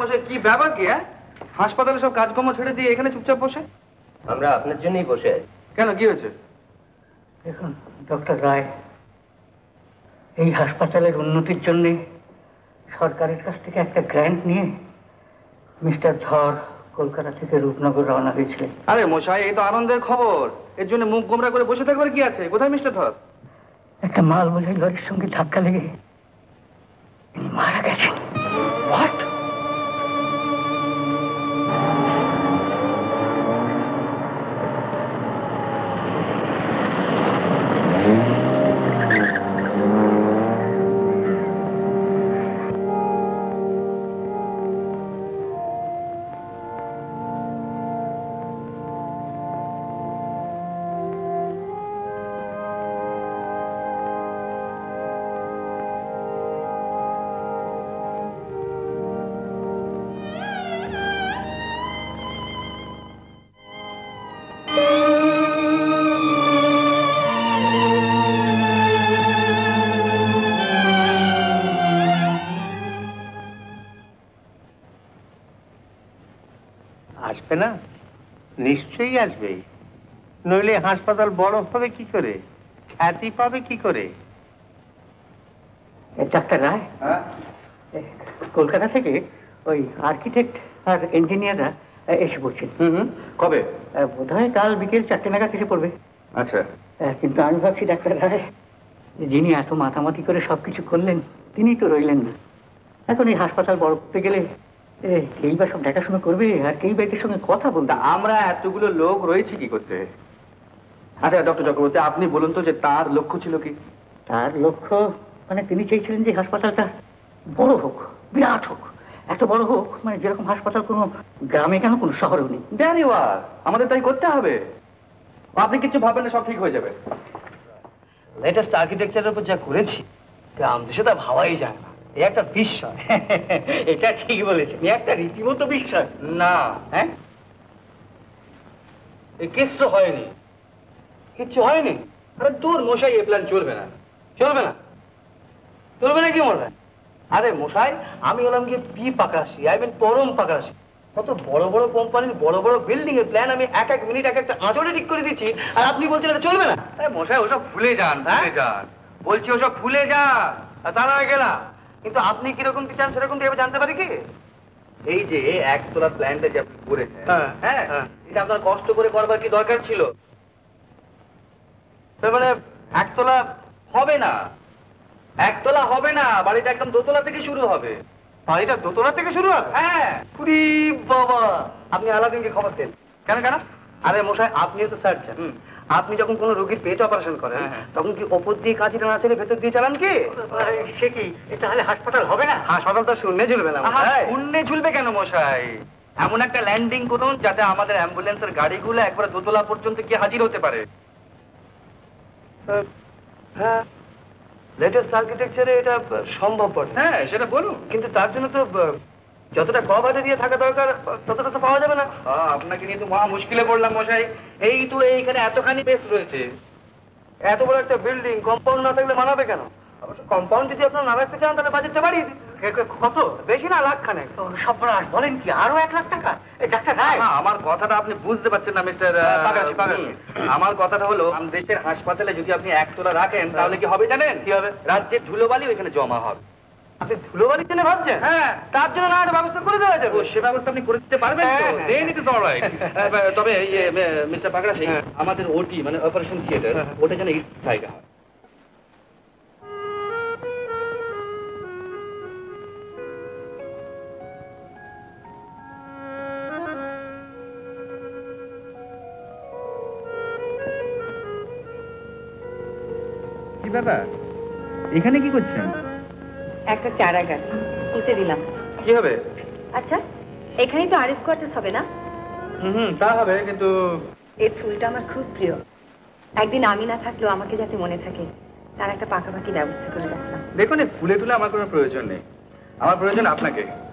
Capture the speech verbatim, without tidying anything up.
মশাই কি ব্যাপার কি? হ্যাঁ, হাসপাতালে সব কাজকর্ম ছেড়ে দিয়ে এখানে চুপচাপ বসে? আমরা আপনার জন্যই বসে আছি। কেন, কি হয়েছে? দেখুন ডক্টর রায়, এই হাসপাতালের উন্নতির জন্য সরকারের কাছ থেকে একটা গ্র্যান্ট নিয়ে মিস্টার ধর কলকাতা থেকে রূপনগর রওনা হয়েছিলেন। আরে মশাই, এই তো আনন্দের খবর। এর জন্য মুখ গোমরা করে বসে থাকবার কি আছে? কোথায় মিস্টার ধর? একটা মাল বোঝাই লরির সঙ্গে ধাক্কা লেগে তিনি মারা গেছেন। হোয়াট? আসবে না? নিশ্চয়ই আসবে, নইলে হাসপাতাল বড় হবে কি করে, খ্যাতি পাবে কি করে? ডাক্তার রায়, কলকাতা থেকে ওই আর্কিটেক্ট আর ইঞ্জিনিয়াররা এসে পড়ছেন। হুম, কবে? বোধ হয় কাল বিকেল চারটে নাগাদ এসে পড়বে। আচ্ছা, কিন্তু আমি ভাবছি ডাক্তার রায়, যিনি এত মাতামাতি করে সবকিছু করলেন তিনি তো রইলেন না। এখন এই হাসপাতাল বড় করতে গেলে কেই বা সব দেখাশোনা করবে আর কেই বা এটার সঙ্গে কথা বলতে। আমরা এতগুলো লোক রয়েছি কি করতে? আচ্ছা ডক্টর চক্রবর্তী, আপনি বলুন তো যে তার লক্ষ্য ছিল কি? তার লক্ষ্য মানে তিনি চেয়েছিলেন যে হাসপাতালটা বড় হোক, বিরাট হোক, এত বড় হোক মানে যেরকম হাসপাতাল কোনো গ্রামে কেন কোনো শহরেও নেই। ভেরি ওয়েল, আমাদের তাই করতে হবে। আপনি কিছু ভাবেন না, সব ঠিক হয়ে যাবে। লেটেস্ট আর্কিটেকচারের উপর যা করেছি গ্রাম দেশে তা ভাবাই যায় না। এই একটা বিস্ময়। এটা ঠিক বলেছেন, একটা রীতিমতো বিস্ময়। না, হ্যাঁ, এই কিচ্ছু হয়নি, কিচ্ছু হয়নি। আরে তোর মশাই, এ প্ল্যান চলবে না। চলবে না? চলবে না কি মনে? আরে মশাই, আমি হলাম গিয়ে পি পাকাশি, আই মিন পরম পাকাশি। কত বড় বড় কোম্পানির বড় বড় বিল্ডিং এর প্ল্যান আমি এক এক মিনিট এক একটা আঁচড়ে ঠিক করে দিচ্ছি, আর আপনি বলছেন এটা চলবে না? আরে মশাই, ওসব ভুলে যান, ভুলে যান বলছি, ওসব ভুলে যান। আর তা নয় গেলাম, কিন্তু আপনি কিরকম কি চান সেরকম কি জানতে পারি কি? এই যে একতলা প্ল্যানটা যে আপনি করেছেন, হ্যাঁ, হ্যাঁ, এটা আপনার কষ্ট করে করবার কি দরকার ছিল? তার মানে একতলা হবে না, একতলা হবে না, বাড়িটা একদম দোতলা থেকে শুরু হবে। বাড়িটা দোতলা থেকে শুরু হবে? হ্যাঁ। পুরি বাবা, আপনি আলাদিনকে খবর দেন। কেন কেন? আরে মশাই, আপনিও তো সার্জন। আপনি যখন কোনো রোগীর পেট অপারেশন করেন তখন কি ওপর দিয়ে কাঁচিটা না চলে ভেতর দিয়ে চালান কি? সে কি, তাহলে হাসপাতাল হবে না? হাসপাতাল তো শূন্যে ঝুলবে না। শূন্যে ঝুলবে কেন মশাই? এমন একটা ল্যান্ডিং করুন যাতে আমাদের অ্যাম্বুলেন্সের গাড়িগুলো একবার দোতলা পর্যন্ত গিয়ে হাজির হতে পারে। হ্যাঁ, লেটেস্ট আর্কিটেকচারে এটা সম্ভব বটে। হ্যাঁ, সেটা বলুন। কিন্তু তার জন্য তো যতটা কভারে দিয়ে থাকা দরকার ততটা তো পাওয়া যাবে না। আপনাকে নিয়ে তো মহা মুশকিলে পড়লাম মশাই। এই তো এইখানে এতখানি বেশ রয়েছে, এত বড় একটা বিল্ডিং, কম্পাউন্ড না থাকলে মানাবে কেন? অবশ্য কম্পাউন্ড যদি আপনার না রাখতে চান তাহলে বাজেটটা বাড়িয়ে দিন। কত? বেশি না, লাখ খানেক। সব বলেন কি, আরো এক লাখ টাকা? ডাক্তার রায়, আমার কথাটা আপনি বুঝতে পারছেন না মিস্টার পাকাশি, পাকাশি। আমার কথাটা হলো, দেশের হাসপাতালে যদি আপনি একতলা রাখেন তাহলে কি হবে জানেন? কি হবে? রাজ্যের ধুলোবালি ওইখানে জমা হবে। আপনি ধুলোবালির জন্য ভাবছেন? হ্যাঁ, তার জন্য না একটা ব্যবস্থা করে দেওয়া যাবে। সে ব্যবস্থা আপনি করে দিতে পারবেন তো? Then it is alright. তবে মিস্টার পাকড়াশি, আমাদের ওটি মানে অপারেশন থিয়েটার, ওটা যেন ইস্ট সাইডে হয়। কি ব্যাপার, এখানে কি করছেন? একটা চারা গাছ পুঁতে দিলাম। কি হবে? আচ্ছা, এখানেই তো আরএস কোয়ার্টার্স হবে না? হুম, তা হবে, কিন্তু এই ফুলটা আমার খুব প্রিয়। একদিন আমি না থাকলেও আমাকে যাতে মনে থাকে তার একটা পাকাপাকি ব্যবস্থা করে রাখলাম। দেখুন, এই ফুলে টুলে আমার কোনো প্রয়োজন নেই, আমার প্রয়োজন আপনাকে।